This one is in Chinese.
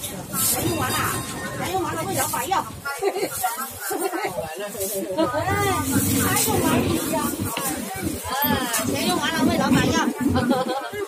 钱用完了，钱用完了，为了买药。还用完一样。钱用完了，为了买药。